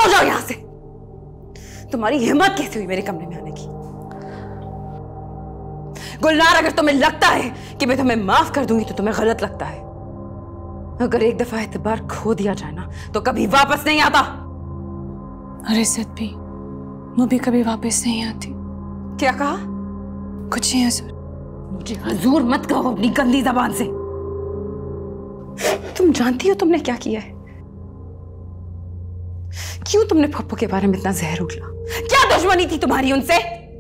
हो जाओ यहां से। तुम्हारी हिम्मत कैसे हुई मेरे कमरे में आने की? गुलनार, अगर तुम्हें लगता है कि मैं तुम्हें माफ कर दूंगी तो तुम्हें गलत लगता है। अगर एक दफा एतबार खो दिया जाए ना तो कभी वापस नहीं आता। अरे सतबी, वो भी कभी वापस नहीं आती। क्या कहा? कुछ नहीं हजूर। मुझे हजूर मत कहो अपनी गंदी जबान से। तुम जानती हो तुमने क्या किया है? क्यों तुमने पप्पू के बारे में इतना जहर उगला? क्या दुश्मनी थी तुम्हारी उनसे?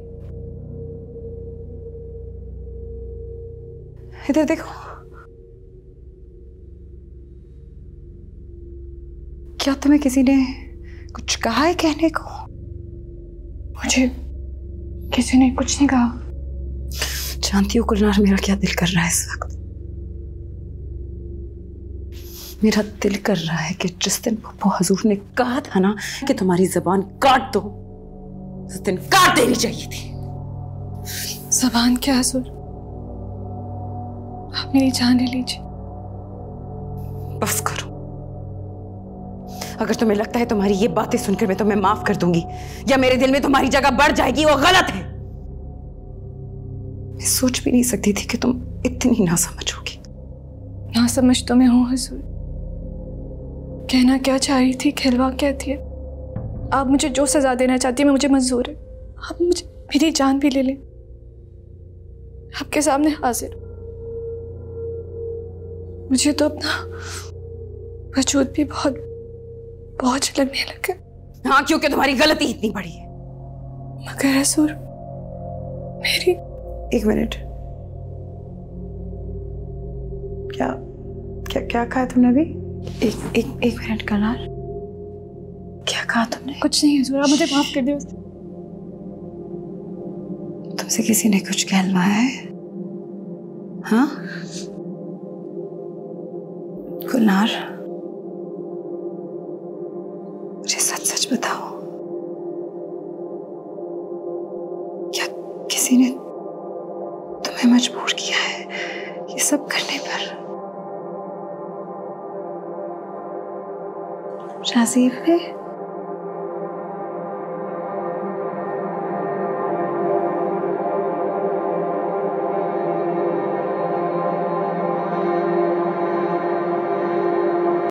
इधर देखो। क्या तुम्हें किसी ने कुछ कहा है कहने को? मुझे किसी ने कुछ नहीं कहा। जानती हो गुलनार, मेरा क्या दिल कर रहा है इस वक्त? मेरा दिल कर रहा है कि जिस दिन पप्पू हजूर ने कहा था ना कि तुम्हारी जबान काट दो, उस दिन काट देनी चाहिए थी। जबान क्या हजूर? आप मेरी जान ले लीजिए। बस करो। अगर तुम्हें लगता है तुम्हारी ये बातें सुनकर मैं तुम्हें माफ कर दूंगी या मेरे दिल में तुम्हारी जगह बढ़ जाएगी, वो गलत है। मैं सोच भी नहीं सकती थी कि तुम इतनी नासमझ होगी। नासमझ तो मैं हूं हजूर। कहना क्या चाह रही थी, खिलवा कहती है। आप मुझे जो सजा देना चाहती है मैं मुझे मंजूर है। आप मुझे मेरी जान भी ले लें, आपके सामने हाजिर। मुझे तो अपना वजूद भी बहुत बोझ लगने लगा। हाँ, क्योंकि तुम्हारी गलती इतनी बड़ी है। मगर हजूर मेरी। एक मिनट, क्या क्या क्या कहा तुमने अभी? एक मिनट गुलनार, क्या कहा तुमने? कुछ नहीं हजूर, आप मुझे माफ कर दो। तुमसे किसी ने कुछ कहलवाया है? हाँ गुलनार, मुझे सच सच बताओ, क्या किसी ने तुम्हें मजबूर किया है ये सब करने पर? राजीव ने?